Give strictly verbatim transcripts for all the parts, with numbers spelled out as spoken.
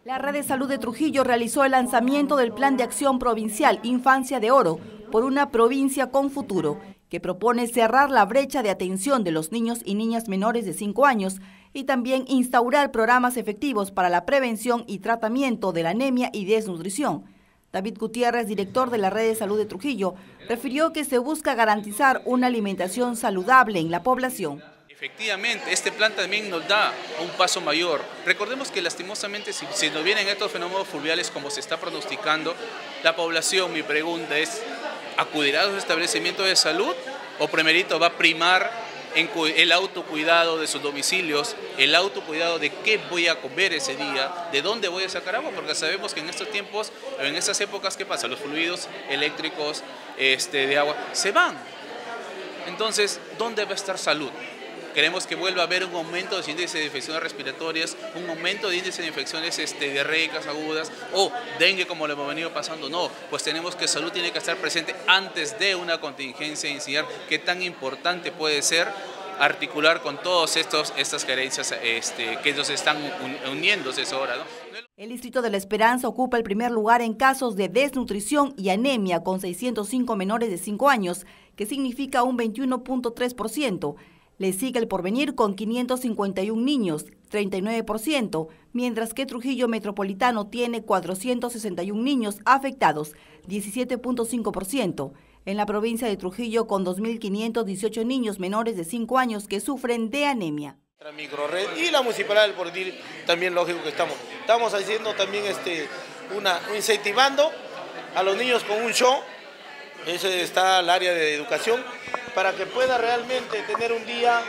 La Red de Salud de Trujillo realizó el lanzamiento del Plan de Acción Provincial Infancia de Oro por una provincia con futuro, que propone cerrar la brecha de atención de los niños y niñas menores de cinco años y también instaurar programas efectivos para la prevención y tratamiento de la anemia y desnutrición. David Gutiérrez, director de la Red de Salud de Trujillo, refirió que se busca garantizar una alimentación saludable en la población. Efectivamente, este plan también nos da un paso mayor. Recordemos que lastimosamente si, si nos vienen estos fenómenos fluviales como se está pronosticando, la población, mi pregunta es, ¿acudirá a los establecimientos de salud o primerito va a primar en el autocuidado de sus domicilios, el autocuidado de qué voy a comer ese día, de dónde voy a sacar agua? Porque sabemos que en estos tiempos, en estas épocas, ¿qué pasa? Los fluidos eléctricos este, de agua se van. Entonces, ¿dónde va a estar salud? Queremos que vuelva a haber un aumento de índice de infecciones respiratorias, un aumento de índice de infecciones este, diarreicas agudas o dengue como lo hemos venido pasando. No, pues tenemos que salud tiene que estar presente antes de una contingencia y enseñar qué tan importante puede ser articular con todas estas carencias este, que nos están uniéndose ahora, ¿no? El Distrito de La Esperanza ocupa el primer lugar en casos de desnutrición y anemia con seiscientos cinco menores de cinco años, que significa un veintiuno punto tres por ciento. Le sigue El Porvenir con quinientos cincuenta y un niños, treinta y nueve por ciento, mientras que Trujillo Metropolitano tiene cuatrocientos sesenta y un niños afectados, diecisiete punto cinco por ciento. En la provincia de Trujillo con dos mil quinientos dieciocho niños menores de cinco años que sufren de anemia. La microred y la municipalidad del Porvenir también lógico que estamos. Estamos haciendo también este, una, incentivando a los niños con un show, ese está el área de educación, para que pueda realmente tener un día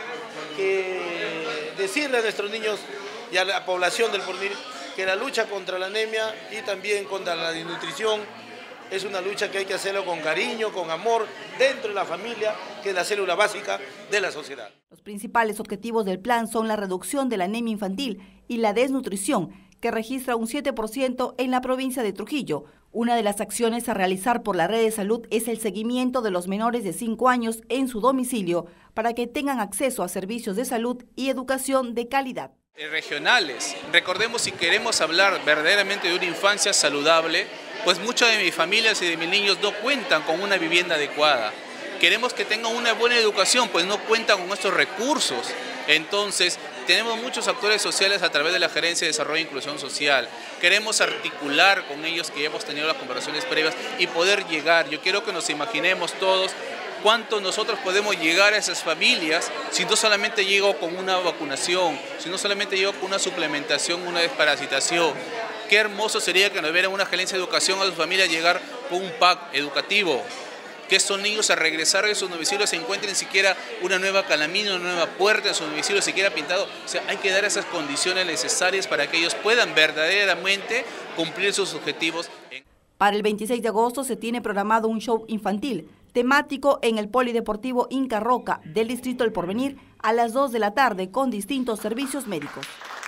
que decirle a nuestros niños y a la población del Porvenir que la lucha contra la anemia y también contra la desnutrición es una lucha que hay que hacerlo con cariño, con amor, dentro de la familia, que es la célula básica de la sociedad. Los principales objetivos del plan son la reducción de la anemia infantil y la desnutrición, que registra un siete por ciento en la provincia de Trujillo. Una de las acciones a realizar por la Red de Salud es el seguimiento de los menores de cinco años en su domicilio para que tengan acceso a servicios de salud y educación de calidad. Regionales. Recordemos, si queremos hablar verdaderamente de una infancia saludable, pues muchas de mis familias y de mis niños no cuentan con una vivienda adecuada. Queremos que tengan una buena educación, pues no cuentan con estos recursos. Entonces, tenemos muchos actores sociales a través de la Gerencia de Desarrollo e Inclusión Social. Queremos articular con ellos, que ya hemos tenido las conversaciones previas, y poder llegar. Yo quiero que nos imaginemos todos cuánto nosotros podemos llegar a esas familias si no solamente llego con una vacunación, si no solamente llego con una suplementación, una desparasitación. Qué hermoso sería que nos viera una gerencia de educación a sus familias llegar con un pack educativo, que estos niños al regresar de sus domicilios se encuentren siquiera una nueva calamina, una nueva puerta en su domicilio, siquiera pintado. O sea, hay que dar esas condiciones necesarias para que ellos puedan verdaderamente cumplir sus objetivos. Para el veintiséis de agosto se tiene programado un show infantil temático en el Polideportivo Inca Roca del Distrito del Porvenir a las dos de la tarde con distintos servicios médicos.